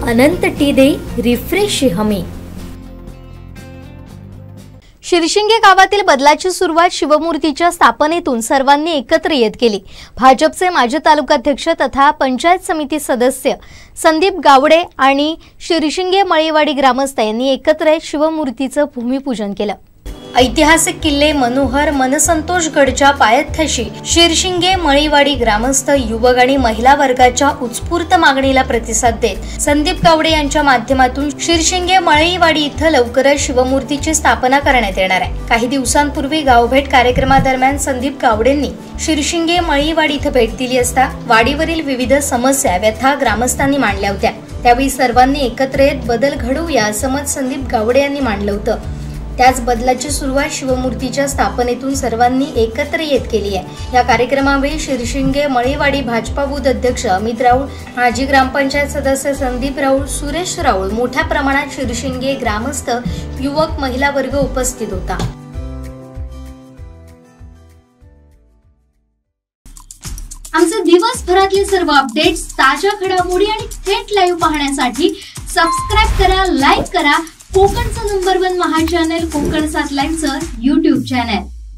अनंत टीदे refresh हमी। शिरशिंगे गावातील बदलाची सुरुवात शिवमूर्तीच्या स्थापनेतून सर्वांनी एकत्र येत केली। भाजपचे माजी तालुकाध्यक्ष तथा पंचायत समिती सदस्य संदीप गावडे आणि शिरशिंगे मळीवाडी ग्रामस्थ यांनी एकत्र येत शिवमूर्तीचं भूमिपूजन केलं। ऐतिहासिक किल्ले मनोहर मनसंतोषगडच्या पायथ्याशी शिरशिंगे मळीवाडी ग्रामस्थ युवक आणि महिला वर्गाच्या उत्स्फूर्त मागणीला प्रतिसाद देत संदीप गावडे यांच्या माध्यमातून शिरशिंगे मळीवाडी इथं लवकरच शिवमूर्तीची स्थापना करण्यात येणार आहे। काही दिवसांपूर्वी गावभेट कार्यक्रमादरम्यान संदीप गावडेंनी शिरशिंगे मळीवाडी इथं भेट दिली असता वाडीवरील विविध समस्या व्यथा ग्रामस्थांनी मांडल्या होत्या। त्यावेळी सर्वांनी एकत्र येत बदल घडवूया असं मत संदीप गावडे यांनी मांडलं होतं। त्याच बदलाची सुरुवात शिवमूर्तीच्या स्थापनेतून सर्वांनी एकत्र येत केली आहे। या कार्यक्रमावेळी शिरशिंगे मळीवाडी भाजपा बूथ अध्यक्ष अमित राऊळ, माजी ग्रामपंचायत सदस्य संदीप राऊळ, सुरेश राऊळ, मोठ्या प्रमाणात शिरशिंगे ग्रामस्थ, युवक, महिला वर्ग उपस्थित होता। आमचे दिवसभरातले सर्व अपडेट्स, ताज्या घडामोडी आणि थेट लाईव्ह पाहण्यासाठी सबस्क्राइब करा, लाईक करा कोकणचं नंबर 1 महा चॅनल कोकण 7 लाईव्हचं YouTube चॅनल।